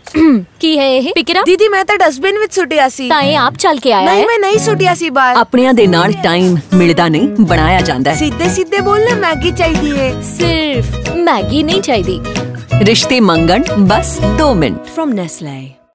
ਕੀ ਹੈ ਇਹ ਫਿਕਰਾ? ਦੀਦੀ ਮੈਂ ਤਾਂ ਡਸਟਬਿਨ ਵਿੱਚ ਸੁੱਟਿਆ ਸੀ। ਤਾਂ ਇਹ ਆਪ ਚੱਲ ਕੇ ਆਇਆ ਨਹੀਂ ਹੈ? ਮੈਂ ਨਹੀਂ ਸੁੱਟਿਆ ਸੀ ਬਾਹਰ। ਆਪਣਿਆਂ ਦੇ ਨਾਲ ਟਾਈਮ ਮਿਲਦਾ ਨਹੀਂ, ਬਣਾਇਆ ਜਾਂਦਾ ਹੈ। ਸਿੱਧੇ ਸਿੱਧੇ ਬੋਲਣਾ, ਮੈਗੀ ਚਾਹੀਦੀ ਹੈ। ਸਿਰਫ ਮੈਗੀ ਨਹੀਂ ਚਾਹੀਦੀ। ਰਿਸ਼ਤੇ ਮੰਗਣ ਬਸ 2 ਮਿੰਟ। From Nestle।